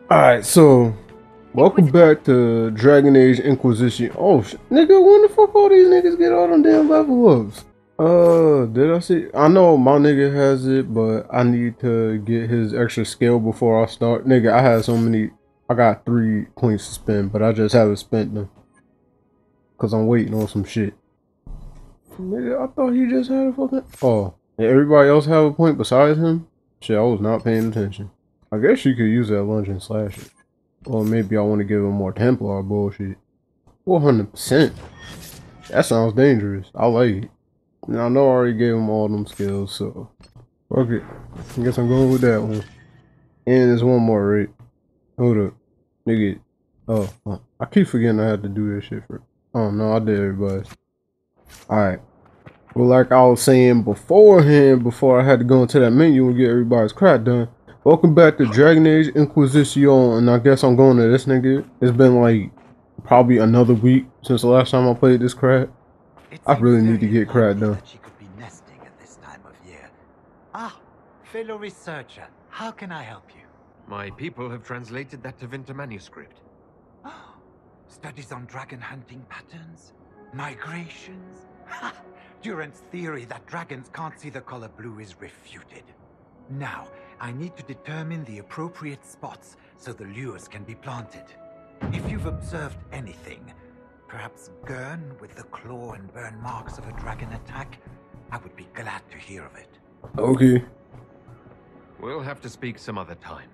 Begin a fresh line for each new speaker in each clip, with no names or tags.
Alright, so welcome back to Dragon Age Inquisition. Oh, nigga, when the fuck all these niggas get all them damn level ups? Did I see? I know my nigga has it, but I need to get his extra skill before I start. Nigga, I had so many. I got 3 points to spend, but I just haven't spent them because I'm waiting on some shit. Nigga, I thought he just had a fucking. Oh, yeah, everybody else have a point besides him? Shit, I was not paying attention. I guess you could use that lunge and slash it. Or maybe I want to give him more Templar bullshit. 400%. That sounds dangerous. I like it. And I know I already gave him all them skills, so fuck it. I guess I'm going with that one. And there's one more, right? Hold up. Nigga. Oh, I keep forgetting I had to do this shit for. Oh no, I did everybody. Alright. Well, like I was saying beforehand, before I had to go into that menu and get everybody's crap done. Welcome back to Dragon Age Inquisition, and I guess I'm going to this nigga. It's been like probably another week since the last time I played this crap. I really need to get crap done.
She could be nesting at this time of year. Ah, fellow researcher, how can I help you?
My people have translated that Tevinter manuscript.
Oh, studies on dragon hunting patterns, migrations. Ha! Durant's theory that dragons can't see the color blue is refuted. Now, I need to determine the appropriate spots so the lures can be planted. If you've observed anything, perhaps Gurn with the claw and burn marks of a dragon attack, I would be glad to hear of it.
Okay.
We'll have to speak some other time.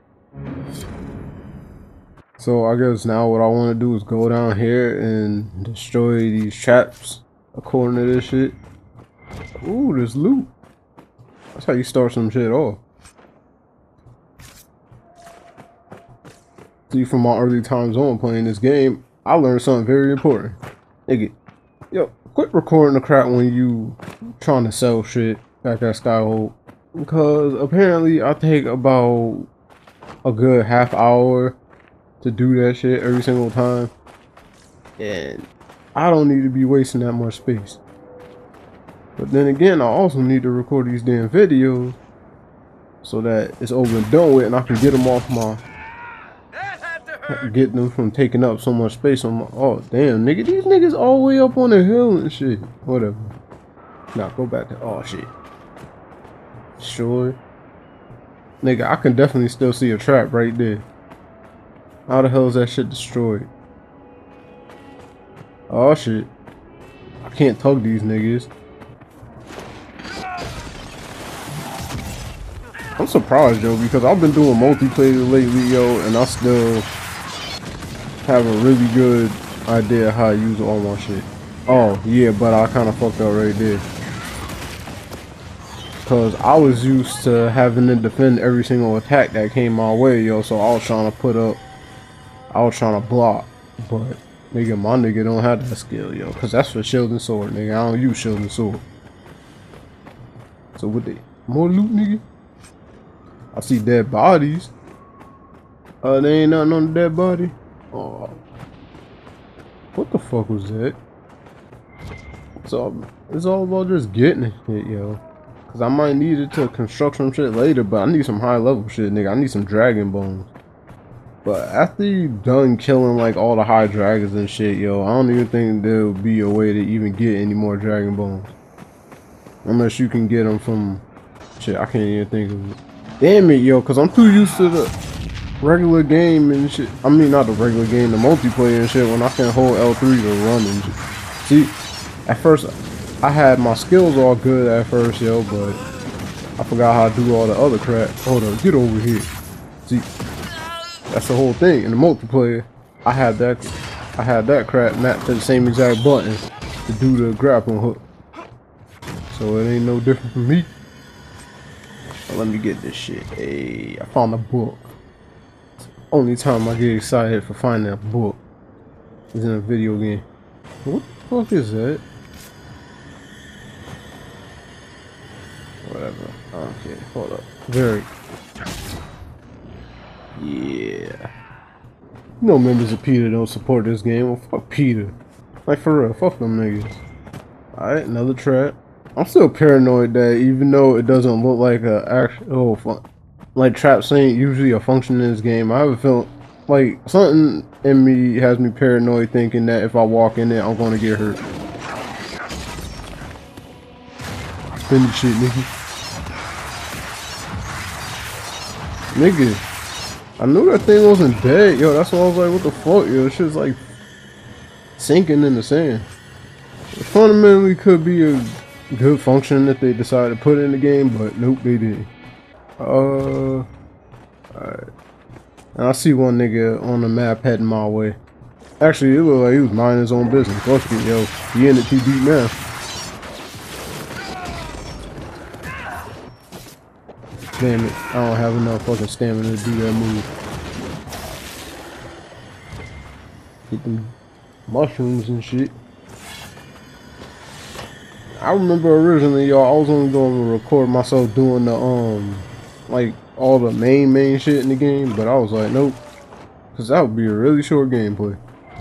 So I guess now what I want to do is go down here and destroy these traps according to this shit. Ooh, there's loot. That's how you start some shit off. See, from my early times on playing this game, I learned something very important. Nigga, yo, quit recording the crap when you trying to sell shit back at Skyhope. Because apparently I take about a good half hour to do that shit every single time. And I don't need to be wasting that much space. But then again, I also need to record these damn videos so that it's over and done with and I can get them off my... Get them from taking up so much space on my... Oh, damn, nigga. These niggas all the way up on the hill and shit. Whatever. Nah, go back to... Oh, shit. Sure. Nigga, I can definitely still see a trap right there. How the hell is that shit destroyed? Oh, shit. I can't tug these niggas. I'm surprised, yo, because I've been doing multiplayer lately, yo, and I still have a really good idea how to use all my shit. Oh, yeah, but I kind of fucked up right there. Because I was used to having to defend every single attack that came my way, yo, so I was trying to put up... I was trying to block, but nigga, my nigga don't have that skill, yo, because that's for shield and sword, nigga. I don't use shield and sword. So with the more loot, nigga? I see dead bodies. There ain't nothing on the dead body. Oh, what the fuck was that? It's all about just getting it, yo. Cause I might need it to construct some shit later, but I need some high level shit, nigga. I need some dragon bones. But after you done killing like all the high dragons and shit, yo, I don't even think there'll be a way to even get any more dragon bones. Unless you can get them from shit, I can't even think of it. Damn it, yo, cause I'm too used to the regular game and shit. I mean, not the regular game, the multiplayer and shit, when I can hold L3 to run and shit. See, at first, I had my skills all good at first, yo, but I forgot how to do all the other crap. Hold on, get over here. See, that's the whole thing. In the multiplayer, I had that crap mapped to the same exact button to do the grappling hook. So it ain't no different from me. Let me get this shit. Hey, I found a book. Only time I get excited for finding a book is in a video game. What the fuck is that? Whatever. Okay, hold up. Very. Yeah. No members of PETA don't support this game. Well, fuck PETA. Like, for real, fuck them niggas. Alright, another trap. I'm still paranoid that even though it doesn't look like a actual like traps ain't usually a function in this game, I have a feeling like, something in me has me paranoid thinking that if I walk in there, I'm gonna get hurt. Finish shit, nigga. Nigga, I knew that thing wasn't dead, yo. That's why I was like, what the fuck, yo? This shit's like sinking in the sand. It fundamentally could be a good function if they decided to put it in the game, but nope, they didn't. Alright. And I see one nigga on the map heading my way. Actually, it looked like he was minding his own business. Fuck it, yo. He in it too deep now. Damn it. I don't have enough fucking stamina to do that move. Get them mushrooms and shit. I remember originally, y'all, I was only going to record myself doing the, like, all the main shit in the game, but I was like, nope. Because that would be a really short gameplay.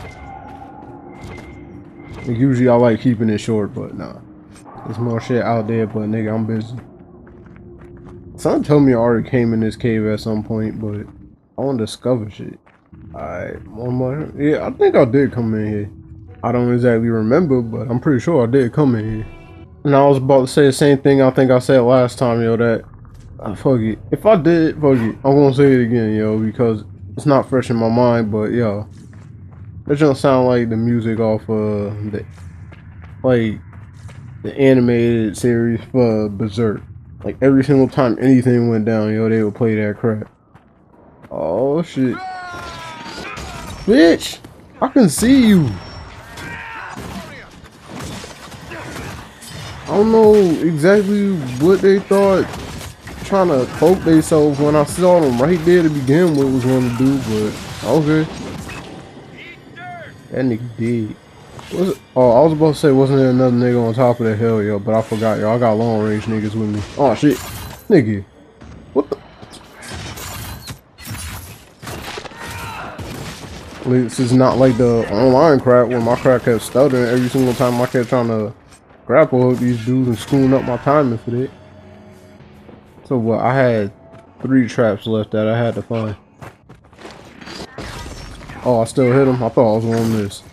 And usually I like keeping it short, but nah. There's more shit out there, but nigga, I'm busy. Someone told me I already came in this cave at some point, but I want to discover shit. Alright, one more. Yeah, I think I did come in here. I don't exactly remember, but I'm pretty sure I did come in here. And I was about to say the same thing I think I said last time, yo, that fuck it. If I did, fuck it. I'm gonna say it again, yo, because it's not fresh in my mind, but yo, that don't sound like the music off the animated series for Berserk. Like every single time anything went down, yo, they would play that crap. Oh shit. Bitch! I can see you! I don't know exactly what they thought trying to cloak themselves when I saw them right there to begin with was going to do, but okay. That nigga dead. Oh, I was about to say, wasn't there another nigga on top of the hill, yo, but I forgot, yo. I got long range niggas with me. Oh shit. Nigga. What the? This is not like the online crap where my crap kept stuttering every single time I kept trying to grapple hook these dudes and screwing up my timing for that. So what? I had 3 traps left that I had to find. Oh, I still hit him. I thought I was gonna miss.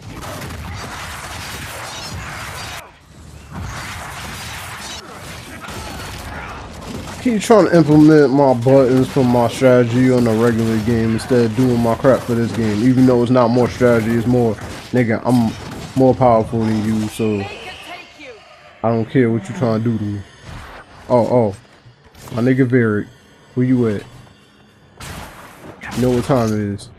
Keep trying to implement my buttons from my strategy on a regular game instead of doing my crap for this game. Even though it's not more strategy, it's more, nigga, I'm more powerful than you, so I don't care what you trying to do to me. Oh, my nigga Varric, where you at? You know what time it is.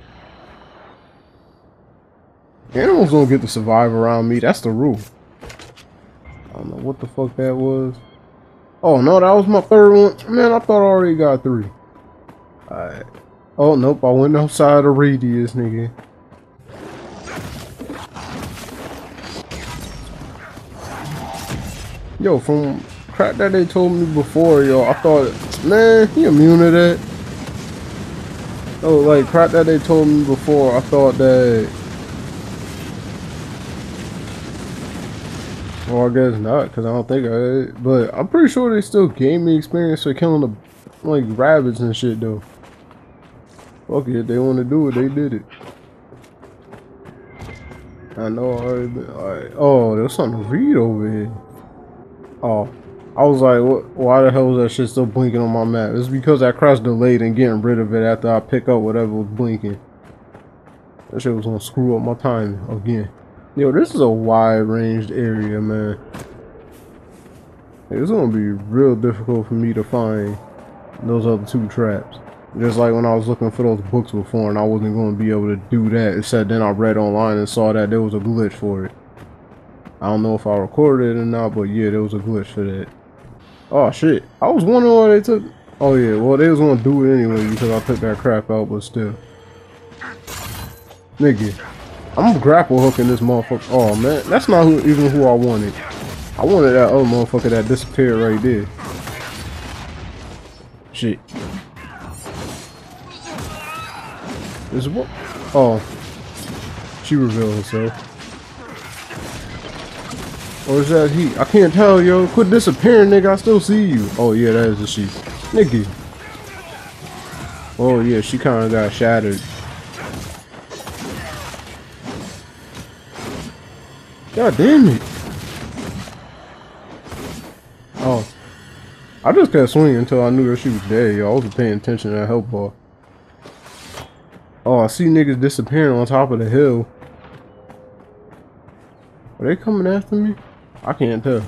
Animals don't get to survive around me, that's the rule. I don't know what the fuck that was. Oh no, that was my 3rd one. Man, I thought I already got 3. Alright. Oh nope, I went outside the radius, nigga. Yo, from crap that they told me before, yo, I thought, man, he immune to that. Oh, like crap that they told me before, I thought that. Well, I guess not, because I don't think I did. But I'm pretty sure they still gave me experience for killing the, like, rabbits and shit, though. Fuck it, if they want to do it, they did it. I know I already been, alright. Oh, there's something to read over here. Oh, I was like, what, why the hell was that shit still blinking on my map? It's because I crouched delayed and getting rid of it after I pick up whatever was blinking. That shit was gonna screw up my timing again. Yo, this is a wide-ranged area, man. It's gonna be real difficult for me to find those other 2 traps. Just like when I was looking for those books before and I wasn't gonna be able to do that. Except then I read online and saw that there was a glitch for it. I don't know if I recorded it or not, but yeah, there was a glitch for that. Oh shit, I was wondering why they took... Oh yeah, well they was gonna do it anyway because I took that crap out, but still. Nigga. I'm grapple hooking this motherfucker. Oh man, that's not even who I wanted. I wanted that other motherfucker that disappeared right there. Shit. Is what? Oh, she revealed herself. Or is that he? I can't tell, yo. Quit disappearing, nigga. I still see you. Oh yeah, that is a she. Nigga. Oh yeah, she kind of got shattered. God damn it. Oh. I just kept swinging until I knew that she was dead, yo. I wasn't paying attention to that health bar. Oh, I see niggas disappearing on top of the hill. Are they coming after me? I can't tell.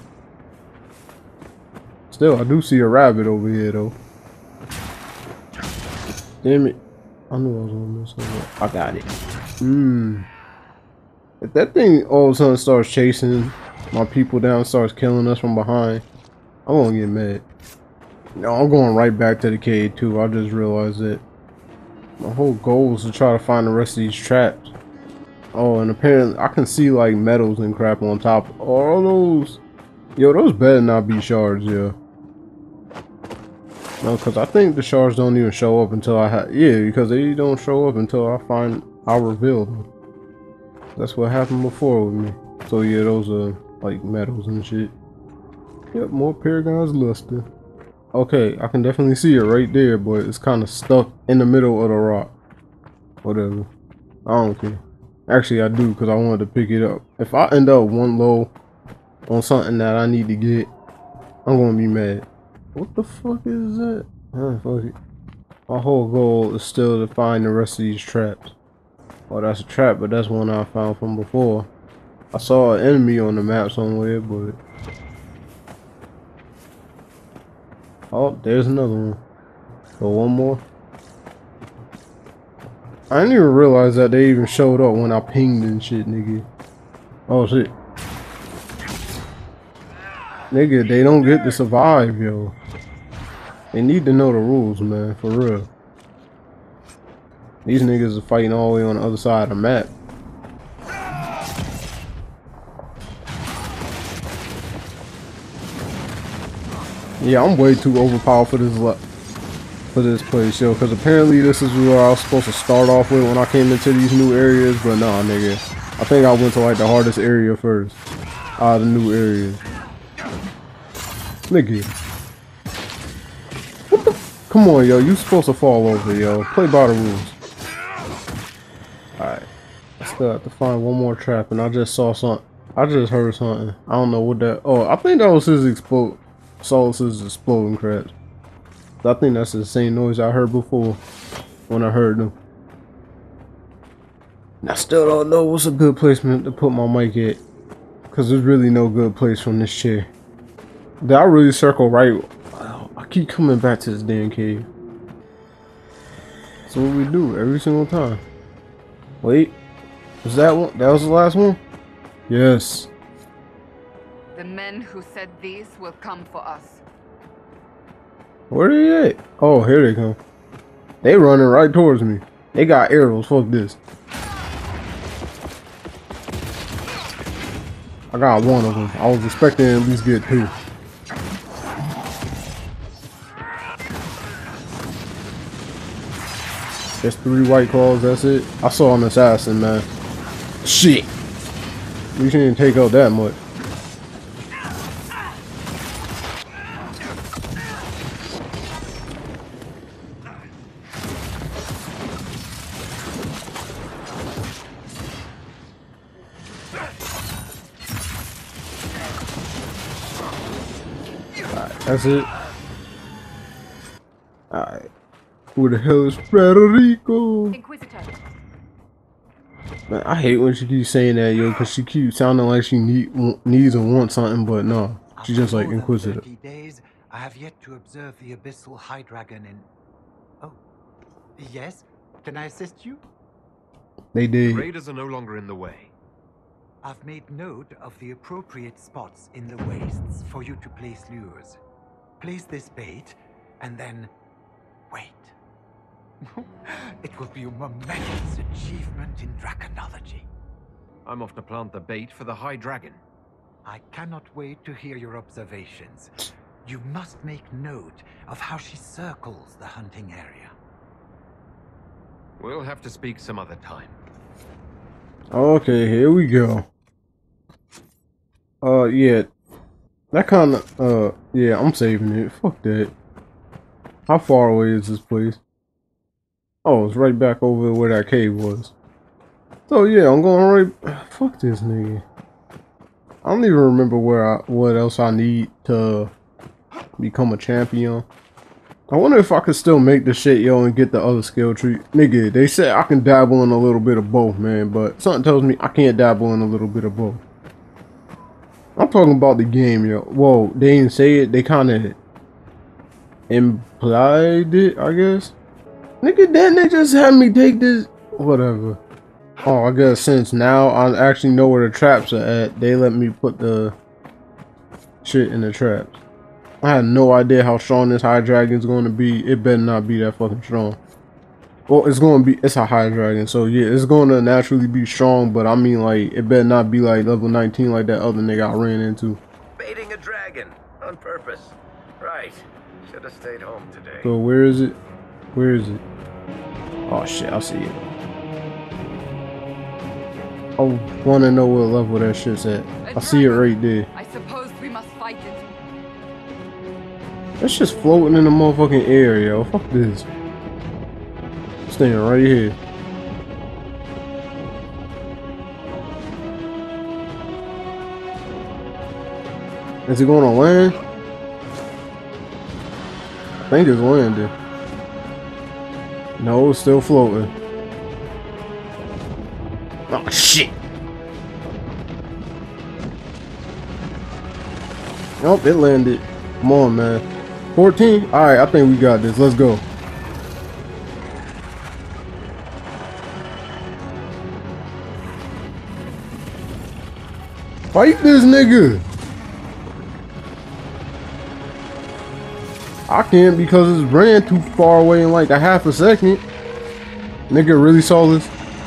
Still, I do see a rabbit over here, though. Damn it. I knew I was gonna miss something. I got it. If that thing all of a sudden starts chasing my people down, starts killing us from behind, I'm gonna get mad. No, I'm going right back to the cave, too. I just realized that my whole goal is to try to find the rest of these traps. Oh, and apparently I can see like metals and crap on top. All those, yo, those better not be shards, yo. No, because I think the shards don't even show up until because they don't show up until I reveal them. That's what happened before with me. So yeah, those are like metals and shit. Yep, more Paragon's Luster. Okay, I can definitely see it right there, but it's kind of stuck in the middle of the rock. Whatever. I don't care. Actually, I do, because I wanted to pick it up. If I end up one low on something that I need to get, I'm going to be mad. What the fuck is that? Fuck it. My whole goal is still to find the rest of these traps. Oh, that's a trap, but that's one I found from before. I saw an enemy on the map somewhere, but... Oh, there's another one. So one more. I didn't even realize that they even showed up when I pinged and shit, nigga. Oh shit. Nigga, they don't get to survive, yo. They need to know the rules, man, for real. These niggas are fighting all the way on the other side of the map. Yeah, I'm way too overpowered for this place, yo. Because apparently this is where I was supposed to start off with when I came into these new areas. But nah, nigga. I think I went to like the hardest area first. Out of the new areas. Nigga. What the? Come on, yo. You supposed to fall over, yo. Play by the rules. Alright. I still have to find one more trap. And I just saw something. I just heard something. I don't know what that... Oh, I think that was his Solus's exploding crabs. I think that's the same noise I heard before when I heard them. And I still don't know what's a good placement to put my mic at. Because there's really no good place from this chair. Did I really circle right? I keep coming back to this damn cave. That's what we do every single time. Wait. Was that one? That was the last one? Yes.
The men who said these will come for us.
Where they at? Oh, here they come. They running right towards me. They got arrows. Fuck this. I got one of them. I was expecting to at least get two. Just 3 white claws. That's it. I saw an assassin, man. Shit. We shouldn't take out that much. That's it. Alright. Who the hell is Frederico?
Inquisitor.
Man, I hate when she keeps saying that, yo, because she keeps sounding like she needs and wants something, but no. She's just like Inquisitor.
30 days, I have yet to observe the abyssal high dragon in... Oh. Yes? Can I assist you?
They did.
Raiders are no longer in the way.
I've made note of the appropriate spots in the wastes for you to place lures. Place this bait, and then wait. It will be a momentous achievement in draconology.
I'm off to plant the bait for the High Dragon.
I cannot wait to hear your observations. You must make note of how she circles the hunting area.
We'll have to speak some other time.
Okay, here we go. Yeah. That kind of, yeah, I'm saving it. Fuck that. How far away is this place? Oh, it's right back over where that cave was. So yeah, I'm going right... Fuck this nigga. I don't even remember what else I need to become a champion. I wonder if I could still make the shit, yo, and get the other skill tree. Nigga, they said I can dabble in a little bit of both, man, but something tells me I can't dabble in a little bit of both. I'm talking about the game, yo. Whoa, they didn't say it. They kind of implied it, I guess. Nigga, then they just had me take this. Whatever. Oh, I guess since now I actually know where the traps are at, they let me put the shit in the traps. I had no idea how strong this high dragon's going to be. It better not be that fucking strong. Well, it's a high dragon, so yeah, it's going to naturally be strong, but I mean, like, it better not be like level 19 like that other nigga I ran into.
Baiting a dragon on purpose. Right. Should have stayed home today.
So where is it? Where is it? Oh shit, I see it. I want to know what level that shit's at. I see it right there.
I suppose we must fight it.
That's just floating in the motherfucking air, yo. Fuck this. Staying right here. Is it going to land? I think it's landing. No, it's still floating. Oh shit. Nope, it landed. Come on, man. 14? Alright, I think we got this. Let's go. Fight this nigga. I can't because it's ran too far away in like a half a second. Nigga really saw this.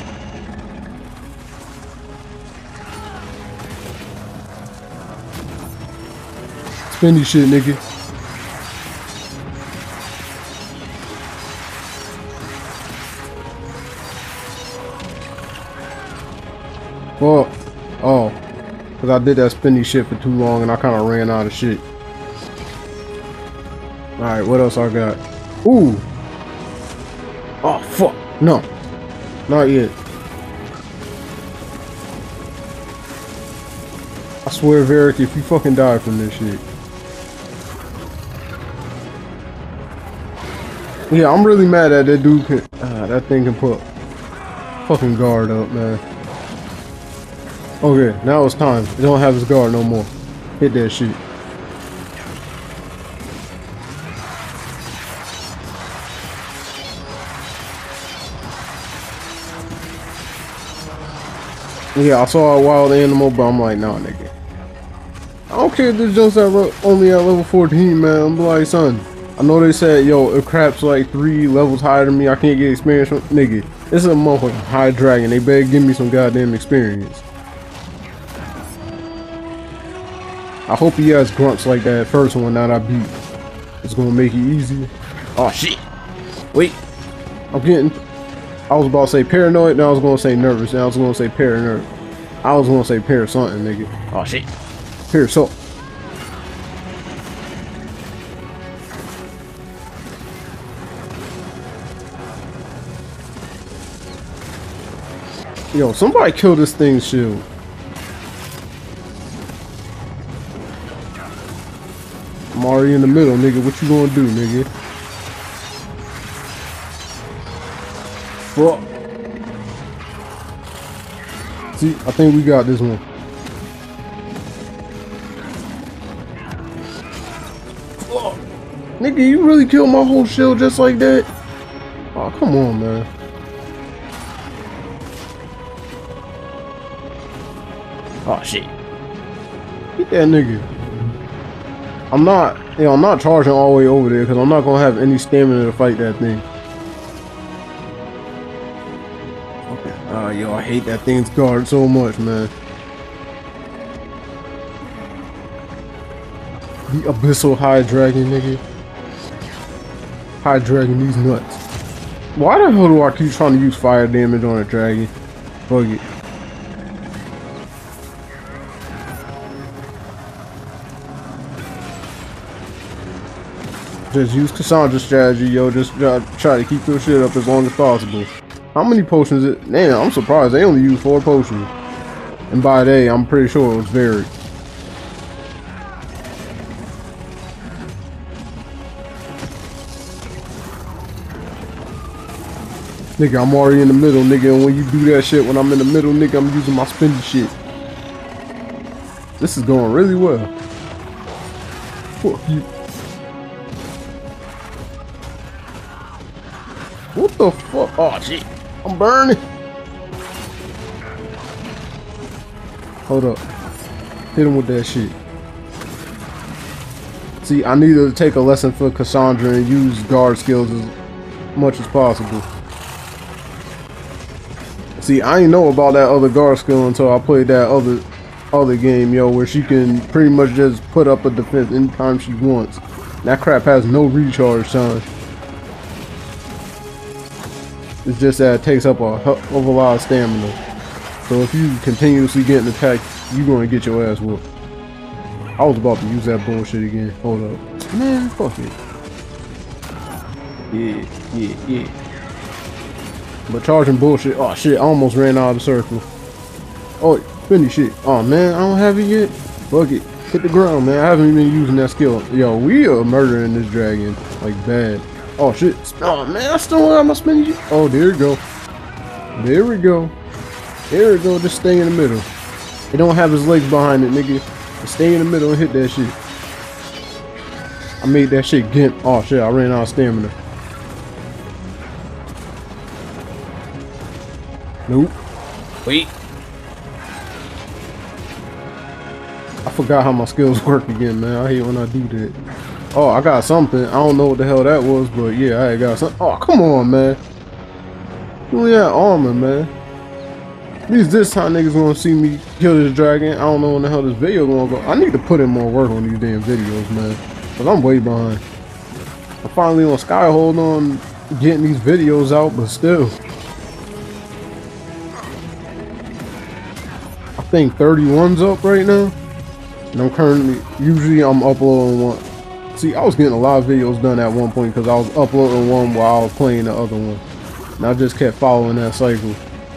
Spinny shit, nigga. Well, oh, because I did that spinny shit for too long and I kind of ran out of shit. Alright, what else I got? Ooh. Oh, fuck. No. Not yet. I swear, Varric, if you fucking die from this shit. Yeah, I'm really mad that that dude can, that thing can put fucking guard up, man. Okay, now it's time. It don't have his guard no more. Hit that shit. Yeah, I saw a wild animal, but I'm like, nah, nigga. I don't care if this jump's only at level 14, man. I'm like, son, I know they said, yo, if crap's like 3 levels higher than me, I can't get experience from, nigga. This is a motherfucking high dragon. They better give me some goddamn experience. I hope he has grunts like that first one that I beat. It's gonna make it easy. Oh shit. Wait. I was about to say paranoid, now I was gonna say nervous, now I was gonna say paranoid. I was gonna say pair something, nigga. Oh shit. Pair something. Yo, somebody kill this thing's shield. I'm already in the middle, nigga. What you gonna do, nigga? Fuck. See, I think we got this one. Fuck. Nigga, you really killed my whole shield just like that? Oh, come on, man. Oh shit. Get that nigga. I'm not charging all the way over there because I'm not gonna have any stamina to fight that thing. Okay. Yo, I hate that thing's guard so much, man. The abyssal high dragon, nigga. High dragon, these nuts. Why the hell do I keep trying to use fire damage on a dragon? Fuck it. Just use Cassandra's strategy, yo. Just try to keep your shit up as long as possible. How many potions? Damn, I'm surprised they only use 4 potions. And by they, I'm pretty sure it was varied. Nigga, I'm already in the middle, nigga, and when you do that shit, when I'm in the middle, nigga, I'm using my spinny shit. This is going really well. Fuck you. What the fuck? Oh, shit. I'm burning. Hold up. Hit him with that shit. See, I need to take a lesson for Cassandra and use guard skills as much as possible. See, I ain't know about that other guard skill until I played that other game, yo, where she can pretty much just put up a defense anytime she wants. That crap has no recharge time. It's just that it takes up a lot of stamina. So if you continuously getting attacked, you're gonna get your ass whooped. I was about to use that bullshit again. Hold up. Man, fuck it. Yeah. But charging bullshit. Oh shit, I almost ran out of the circle. Oh, spinny shit. Oh man, I don't have it yet. Fuck it. Hit the ground, man. I haven't even been using that skill. Yo, we are murdering this dragon. Like bad. Oh shit. Oh man, I still don't have my spinny shit. Oh, there we go. There we go. There we go. Just stay in the middle. It don't have his legs behind it, nigga. Just stay in the middle and hit that shit. I made that shit gimp. Oh shit, I ran out of stamina. Nope. Wait. I forgot how my skills work again, man. I hate when I do that. Oh, I got something. I don't know what the hell that was, but yeah, I got something. Oh, come on, man. You only had armor, man. At least this time niggas gonna see me kill this dragon. I don't know when the hell this video gonna go. I need to put in more work on these damn videos, man. Cause I'm way behind. I'm finally on Skyhold on getting these videos out, but still. I think 31's up right now. And I'm currently, usually I'm uploading one. See, I was getting a lot of videos done at one point because I was uploading one while I was playing the other one. And I just kept following that cycle.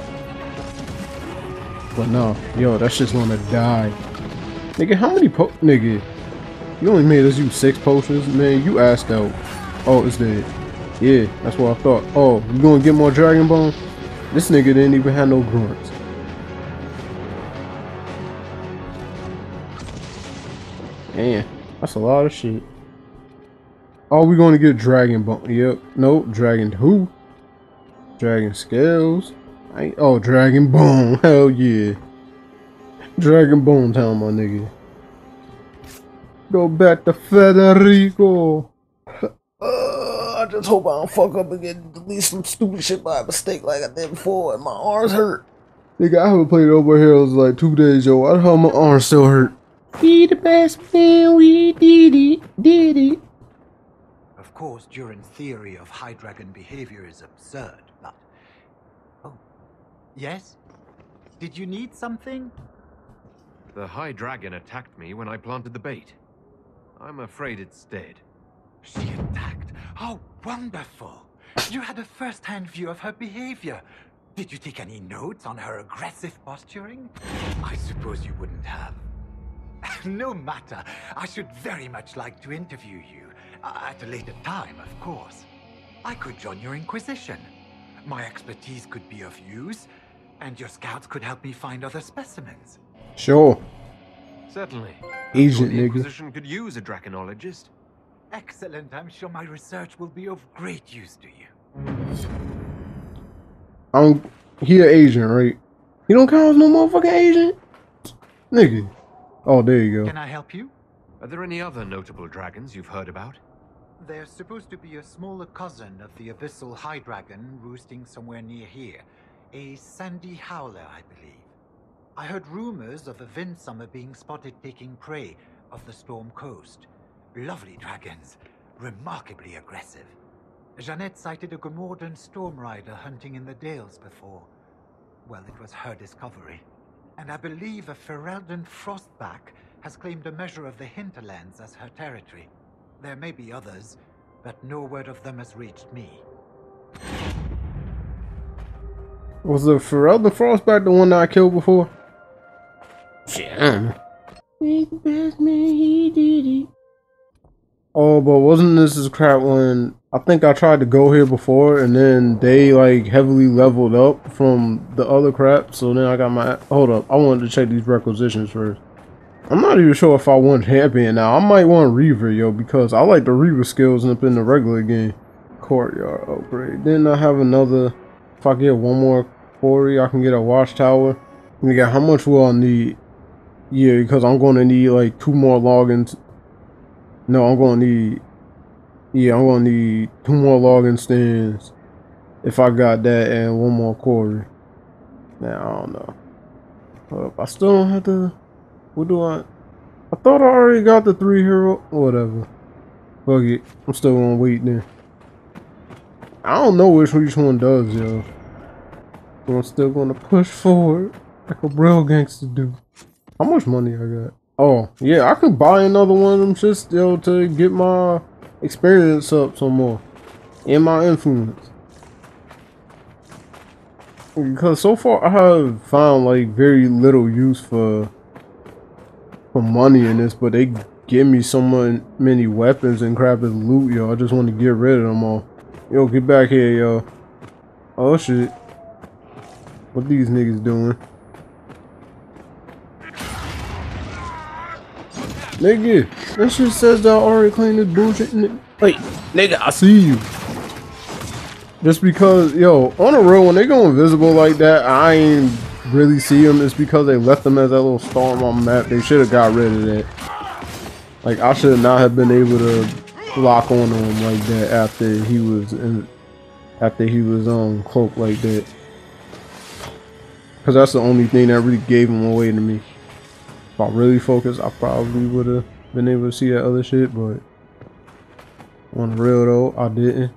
But no, yo, that shit's gonna die. Nigga, how many nigga, you only made us use 6 potions? Man, you asked out. Oh, it's dead. Yeah, that's what I thought. Oh, you gonna get more Dragon Bone? This nigga didn't even have no grunts. Man, that's a lot of shit. Oh, we gonna get Dragon Bone. Yep. Nope. Dragon who? Dragon Scales. Oh, Dragon Bone. Hell yeah. Dragon Bone town, my nigga. Go back to Federico. I just hope I don't fuck up and get delete some stupid shit by mistake like I did before and my arms hurt. Nigga, I haven't played Over Heroes in like 2 days, yo. I how my arms still hurt. Be the best man, we did it.
Of course, Duran's theory of high dragon behavior is absurd, but... Oh. Yes? Did you need something?
The High Dragon attacked me when I planted the bait. I'm afraid it's dead.
She attacked? How wonderful! You had a first-hand view of her behavior. Did you take any notes on her aggressive posturing? I suppose you wouldn't have. No matter. I should very much like to interview you. At a later time, of course. I could join your Inquisition. My expertise could be of use, and your scouts could help me find other specimens.
Sure.
Certainly.
Agent
The
nigga.
Inquisition could use a draconologist.
Excellent. I'm sure my research will be of great use to you.
He an agent, right? You don't count as no motherfucking agent? Nigga. Oh, there you go.
Can I help you?
Are there any other notable dragons you've heard about?
There's supposed to be a smaller cousin of the Abyssal High Dragon roosting somewhere near here. A Sandy Howler, I believe. I heard rumors of a Vindsummer being spotted taking prey off the Storm Coast. Lovely dragons, remarkably aggressive. Jeanette sighted a Gomordan Storm Rider hunting in the Dales before. Well, it was her discovery. And I believe a Ferelden Frostback has claimed a measure of the hinterlands as her territory. There may be others, but no word of them has reached me.
Was the Ferelden Frostback the one that I killed before? Shit, I don't know. He's the best man, he did it. Oh, but wasn't this crap when I think I tried to go here before and then they like heavily leveled up from the other crap? So then I got my. Hold up. I wanted to check these requisitions first. I'm not even sure if I want champion now. I might want Reaver, yo, because I like the Reaver skills up in the regular game. Courtyard upgrade. Then I have another. If I get one more quarry, I can get a watchtower. We got how much will I need? Yeah, because I'm going to need like 2 more logins. No, I'm going to need. Yeah, I'm going to need 2 more login stands. If I got that and 1 more quarry. Now I don't know. Hold up. I still don't have to. What do I thought I already got the 3 hero. Whatever. Fuck it. I'm still gonna wait then. I don't know which one does, yo. But I'm still gonna push forward like a real gangster do. How much money I got? Oh, yeah, I could buy another one of them shit still to get my experience up some more. And my influence. Because so far I have found like very little use for money in this, but they give me so many weapons and crap as loot, yo. I just want to get rid of them all. Yo, get back here, yo. Oh shit. What these niggas doing? Nigga, that shit says that I already claimed this bullshit. Wait, nigga, I see you. Just because, yo, on the road, when they go invisible like that, I ain't really see them. It's because they left them as that little star on my map. They should have got rid of that. Like, I should not have been able to lock on him like that after he was cloaked like that. Because that's the only thing that really gave him away to me. If I really focused, I probably would have been able to see that other shit, but on the real though, I didn't.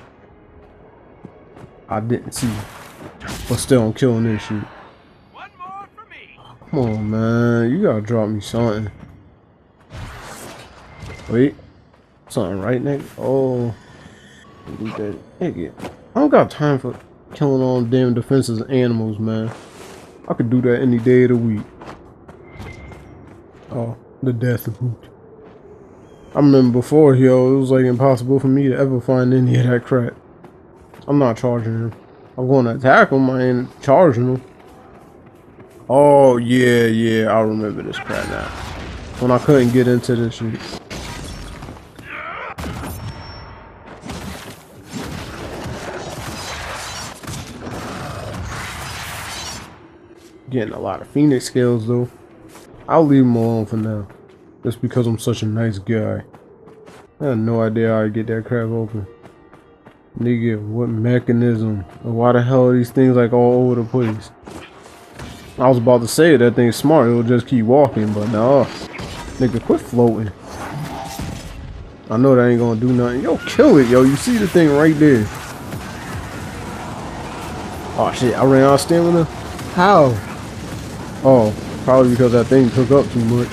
I didn't see. But still, I'm killing this shit.
One more for me.
Come on, man. You gotta drop me something. Wait. Something right next. Oh. Nigga, I don't got time for killing all them damn defenseless animals, man. I could do that any day of the week. Oh, the death boot. I remember before, yo, it was like impossible for me to ever find any of that crap. I'm not charging him. I'm going to attack him. I ain't charging him. Oh, yeah, I remember this crap now. When I couldn't get into this shit. Getting a lot of Phoenix scales, though. I'll leave him alone for now. Just because I'm such a nice guy. I had no idea how to get that crap open. Nigga, what mechanism? Why the hell are these things like all over the place? I was about to say that thing's smart, it'll just keep walking, but nah. Nigga, quit floating. I know that ain't gonna do nothing. Yo, kill it, yo. You see the thing right there. Oh shit, I ran out of stamina? How? Oh, probably because that thing took up too much.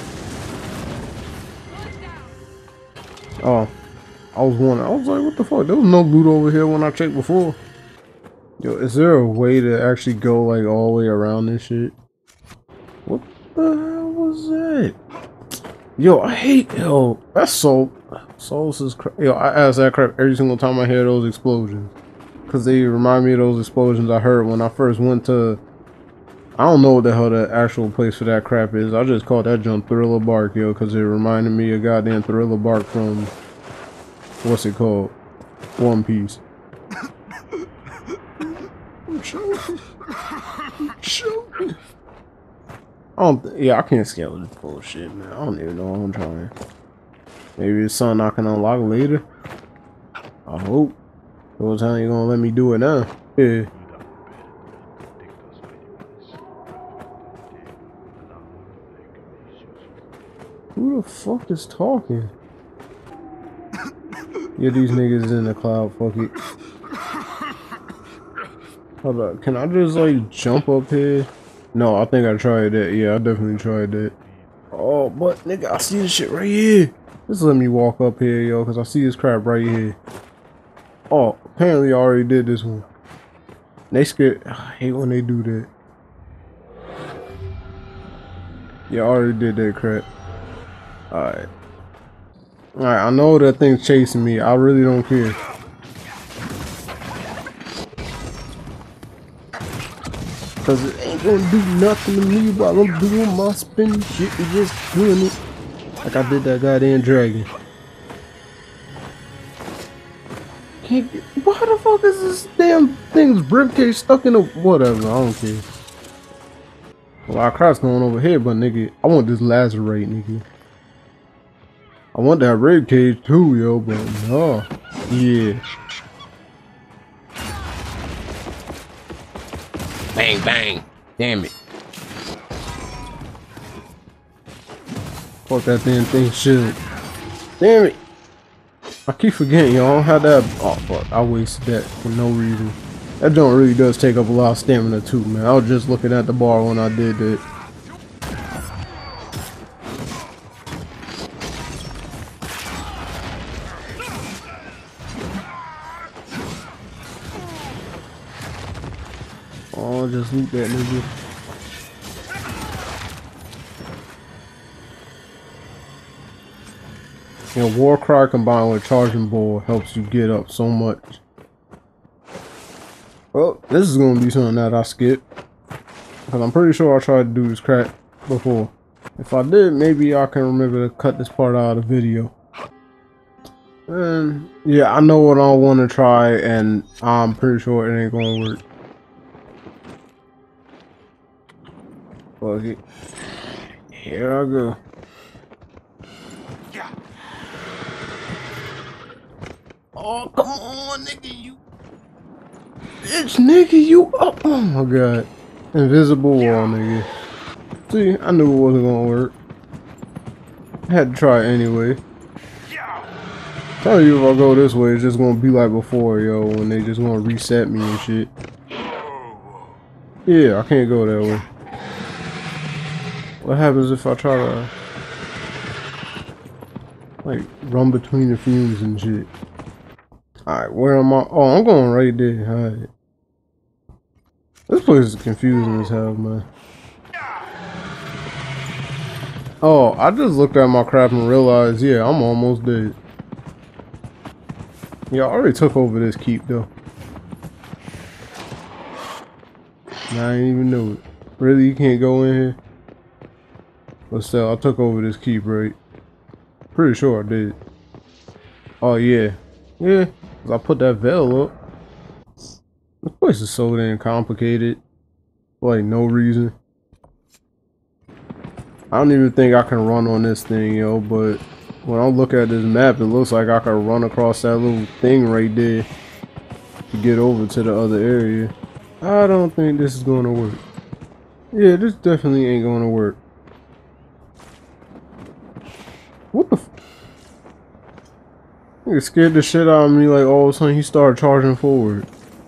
Oh. I was like, what the fuck? There was no loot over here when I checked before. Yo, is there a way to actually go like all the way around this shit? What the hell was that? Yo, I hate, yo, that's Souls is yo, I ask that crap every single time I hear those explosions. Cause they remind me of those explosions I heard when I first went to, I don't know what the hell the actual place for that crap is. I just called that junk Thriller Bark, yo, cause it reminded me of goddamn Thriller Bark from, what's it called? One Piece. I'm choking. Yeah, I can't scale this bullshit, man. I don't even know what I'm trying. Maybe it's something I can unlock later. I hope. What time you gonna let me do it now? Yeah. Who the fuck is talking? Yeah, these niggas in the cloud, fuck it. Hold up, can I just like jump up here? No, I think I tried that. Yeah, I definitely tried that. Oh, but nigga, I see this shit right here. Just let me walk up here, yo, because I see this crap right here. Oh, apparently I already did this one. They scared. I hate when they do that. Yeah, I already did that crap. Alright. Alright, I know that thing's chasing me. I really don't care. Cause it ain't gonna do nothing to me while I'm doing my spin shit and just doing it. Like I did that goddamn dragon. Can't get, why the fuck is this damn thing's ribcage stuck in a whatever? I don't care. A lot of crap's going over here, but nigga, I want this lacerate, nigga. I want that ribcage too, yo, but no. Yeah. Bang, bang. Damn it. Fuck that damn thing shield. Damn it. I keep forgetting, y'all. How that. Oh, fuck. I wasted that for no reason. That joint really does take up a lot of stamina, too, man. I was just looking at the bar when I did that. Oh, just loot that nigga. You know, War Cry combined with Charging Ball helps you get up so much. Well, this is gonna be something that I skip. Because I'm pretty sure I tried to do this crap before. If I did, maybe I can remember to cut this part out of the video. And yeah, I know what I want to try, and I'm pretty sure it ain't gonna work. Fuck it. Here I go. Oh, come on, nigga, you bitch, nigga, you up. Oh my god. Invisible wall, nigga. See, I knew it wasn't gonna work. I had to try it anyway. Tell you if I go this way, it's just gonna be like before, yo, when they just gonna reset me and shit. Yeah, I can't go that way. What happens if I try to, like, run between the fumes and shit? Alright, where am I? Oh, I'm going right there. Alright. This place is confusing as hell, man. Oh, I just looked at my crap and realized, yeah, I'm almost dead. Yeah, I already took over this keep, though. I didn't even know it. Really, you can't go in here? But still, I took over this keep, right? Pretty sure I did. Oh, yeah. Yeah, 'cause I put that veil up. This place is so damn complicated. For like no reason. I don't even think I can run on this thing, yo, but when I look at this map, it looks like I can run across that little thing right there to get over to the other area. I don't think this is gonna work. Yeah, this definitely ain't gonna work. What the f— Nigga scared the shit out of me, like all of a sudden he started charging forward.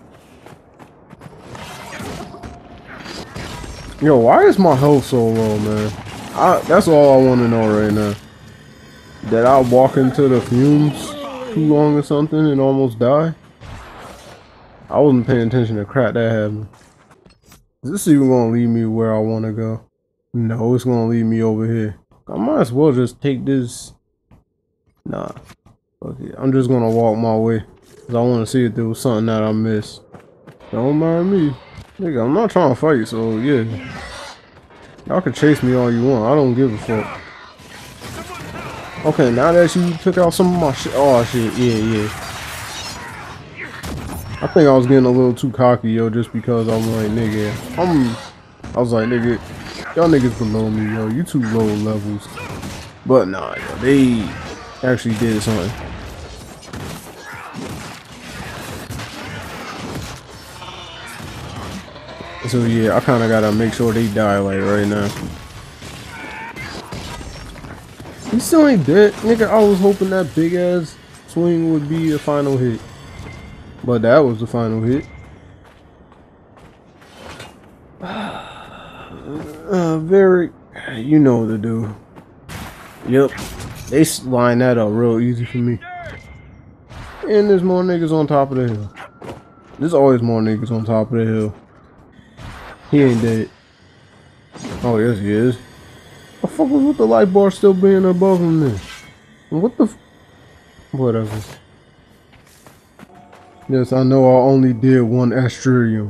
Yo, why is my health so low, man? That's all I want to know right now. Did I walk into the fumes too long or something and almost die? I wasn't paying attention to crap that happened. Is this even gonna lead me where I want to go? No, it's gonna lead me over here. I might as well just take this. Nah. Okay, I'm just gonna walk my way. Cause I want to see if there was something that I missed. Don't mind me. Nigga, I'm not trying to fight, so yeah. Y'all can chase me all you want. I don't give a fuck. Okay, now that you took out some of my shit. Oh shit, yeah. I think I was getting a little too cocky, yo, just because I'm like, nigga. I was like, nigga, y'all niggas below me, yo. You too low levels. But nah, yo, they actually did something. So yeah, I kind of gotta make sure they die like right now. He still ain't dead, nigga. I was hoping that big ass swing would be a final hit, but that was the final hit. Very, you know what to do. Yep, they line that up real easy for me. And there's more niggas on top of the hill. There's always more niggas on top of the hill. He ain't dead. Oh, yes, he is. The fuck was with the light bar still being above him then? What the f— Whatever. Yes, I know I only did one Astrium.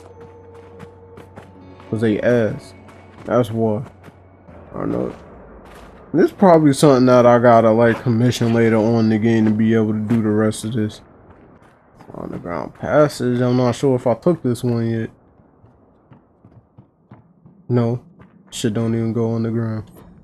Cause they asked. That's why. I know. This probably something that I gotta like commission later on in the game to be able to do the rest of this. Underground passage. I'm not sure if I took this one yet. No. Shit don't even go on the ground.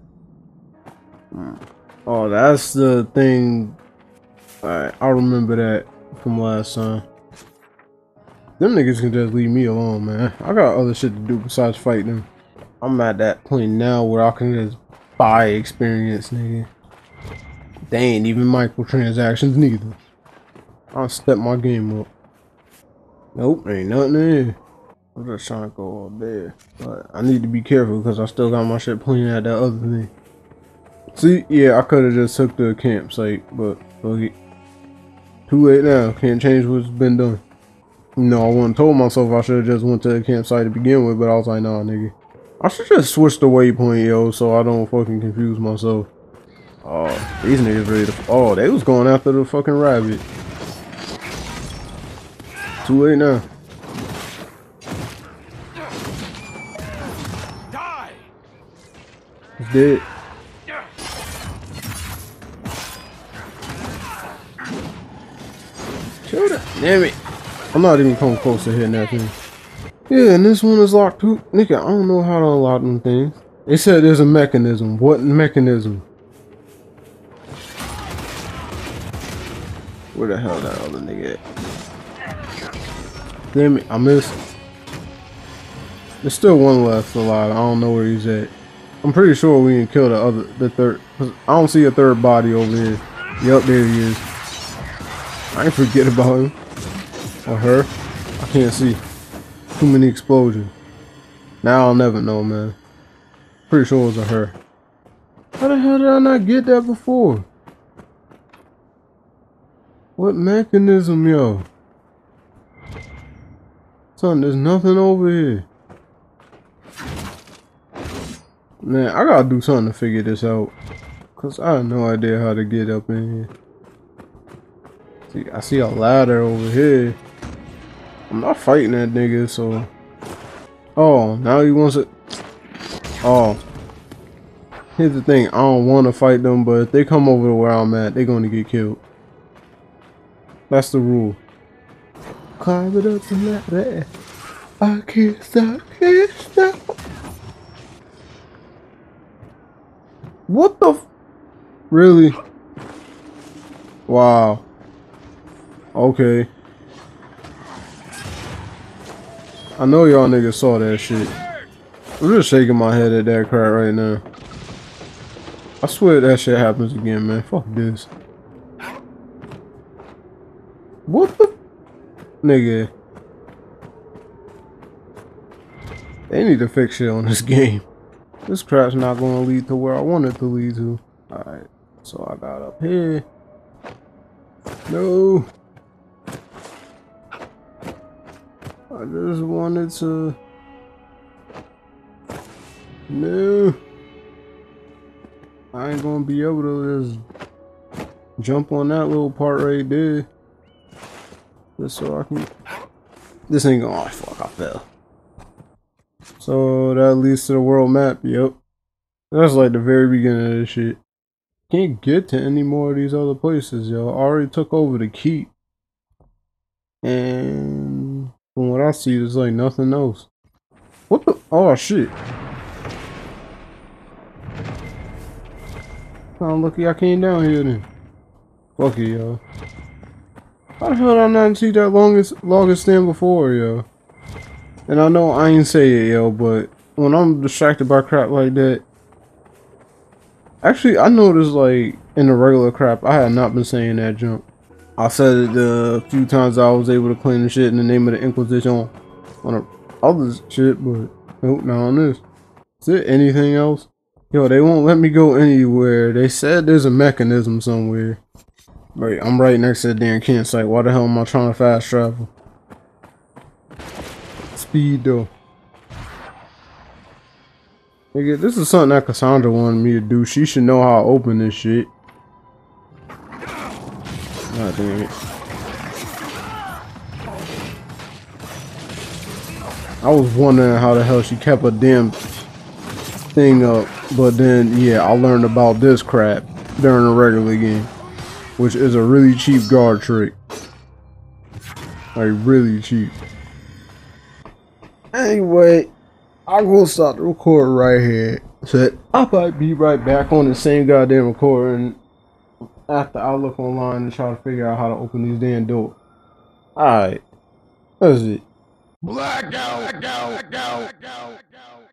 Oh, that's the thing. Alright, I remember that from last time. Them niggas can just leave me alone, man. I got other shit to do besides fight them. I'm at that point now where I can just buy experience, nigga. They ain't even microtransactions neither. I'll step my game up. Nope, ain't nothing in here. I'm just trying to go up there. But I need to be careful because I still got my shit pointing at that other thing. See, yeah, I could have just took the campsite, but okay. Too late now. Can't change what's been done. You know, I wouldn't told myself I should have just went to the campsite to begin with, but I was like, nah, nigga. I should just switch the waypoint, yo, so I don't fucking confuse myself. Oh, these niggas ready to... Oh, they was going after the fucking rabbit. Too late now.
Die!
He's dead. Shoot it. Damn it. I'm not even coming close to hitting that thing. Yeah, and this one is locked too. Nigga, I don't know how to unlock them things. They said there's a mechanism. What mechanism? Where the hell that other nigga at? Damn it, I missed. There's still one left alive. I don't know where he's at. I'm pretty sure we can kill the third. I don't see a third body over here. Yup, there he is. I ain't forget about him. Or her. I can't see. Too many explosions. Now I'll never know, man. Pretty sure it was a her. How the hell did I not get that before? What mechanism, yo? Son, there's nothing over here. Man, I gotta do something to figure this out. Cause I have no idea how to get up in here. See, I see a ladder over here. I'm not fighting that nigga, so... Oh, now he wants it. Oh. Here's the thing, I don't want to fight them, but if they come over to where I'm at, they're going to get killed. That's the rule. Climb it up the ladder. I can't stop, can't stop. What the f... Really? Wow. Okay. I know y'all niggas saw that shit. I'm just shaking my head at that crap right now. I swear that shit happens again, man. Fuck this. What the... Nigga. They need to fix shit on this game. This crap's not gonna lead to where I want it to lead to. Alright. So I got up here. No. I just wanted to... No. I ain't gonna be able to just jump on that little part right there. Just so I can... This ain't gonna... Oh, fuck, I fell. So that leads to the world map, yep. That's like the very beginning of this shit. Can't get to any more of these other places, yo. I already took over the keep. And... from what I see, there's like nothing else. What the? Oh shit. I'm lucky I came down here then. Fuck it, yo. How the hell did I not see that longest stand before, yo? And I know I ain't say it, yo, but when I'm distracted by crap like that... Actually, I noticed like in the regular crap, I had not been saying that jump. I said it the few times I was able to claim the shit in the name of the Inquisition on the other shit, but nope, not on this. Is there anything else? Yo, they won't let me go anywhere. They said there's a mechanism somewhere. Wait, I'm right next to the damn campsite. Why the hell am I trying to fast travel? Speed though. Nigga, this is something that Cassandra wanted me to do. She should know how to open this shit. God damn it. I was wondering how the hell she kept a damn thing up, but then yeah, I learned about this crap during the regular game, which is a really cheap guard trick. Like really cheap. Anyway, I'm gonna stop the record right here. So I'll probably be right back on the same goddamn recording after I look online and try to figure out how to open these damn doors. Alright. That's it. Blackout!